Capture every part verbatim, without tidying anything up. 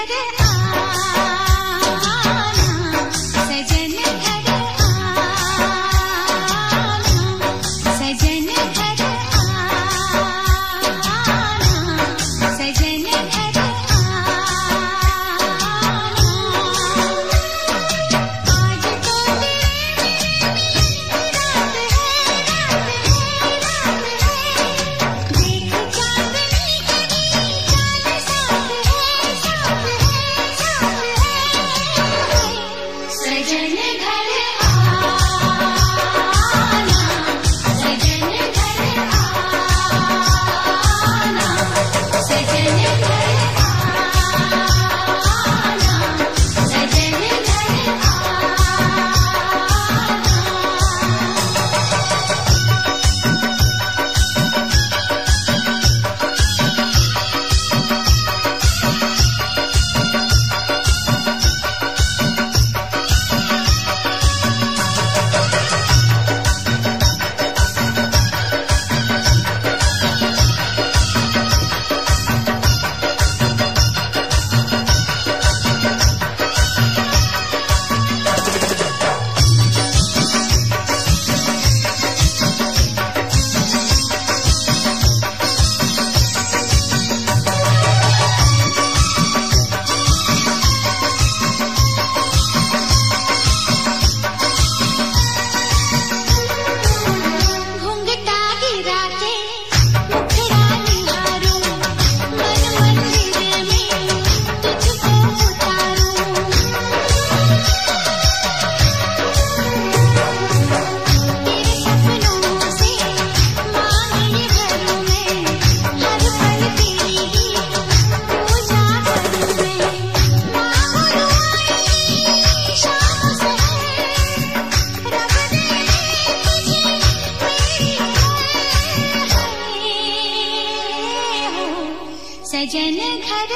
सजन घर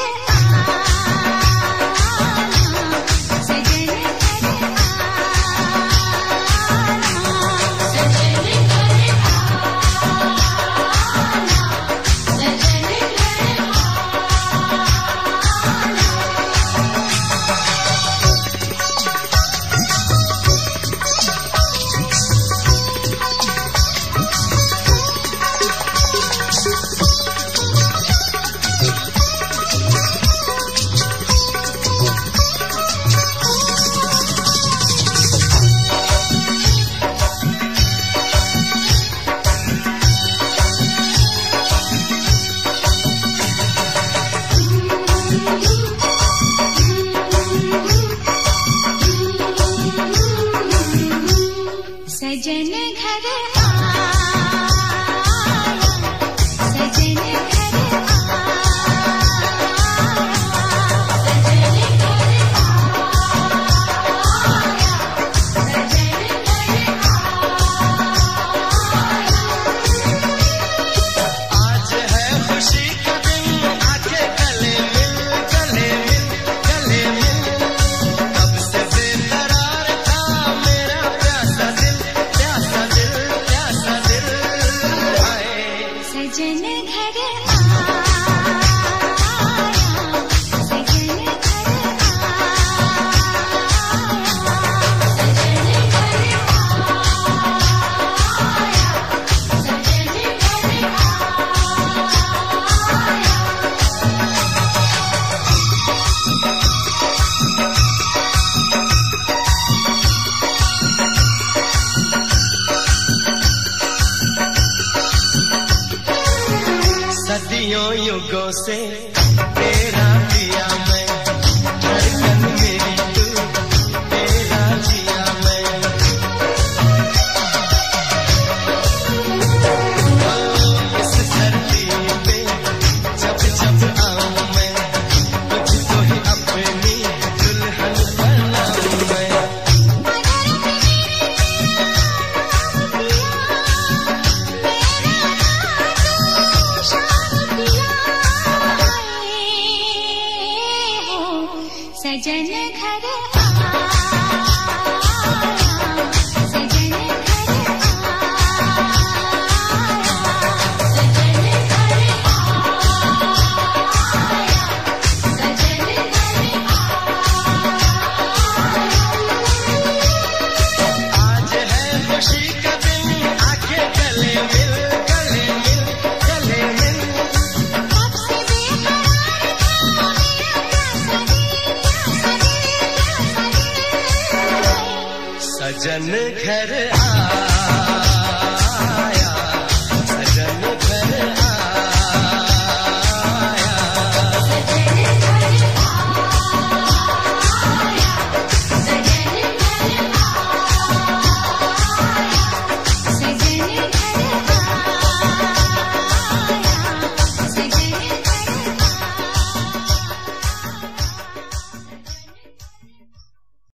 आना, सजन घर आना, सजन घर आना, सजन घर सजन घर आया, सजन घर आज है खुशी का दिन, आके गले मिल, गले मिल, गले मिल। कब से बेकरार था मेरा प्यासा दिल, प्यासा दिल, प्यासा दिल। हाय सजन घर आया, सजन घर सदियों युगों से तेरा दिया मैं, धड़कन मेरी तू, तेरा जिया मैं। ओ इस धरती पे जब जब आऊं मैं, तुझको ही अपनी दुल्हन बनाऊं मैं। सजन घर आया, सजन घर आया, सजन घर आया, सजन घर सजन घर आ।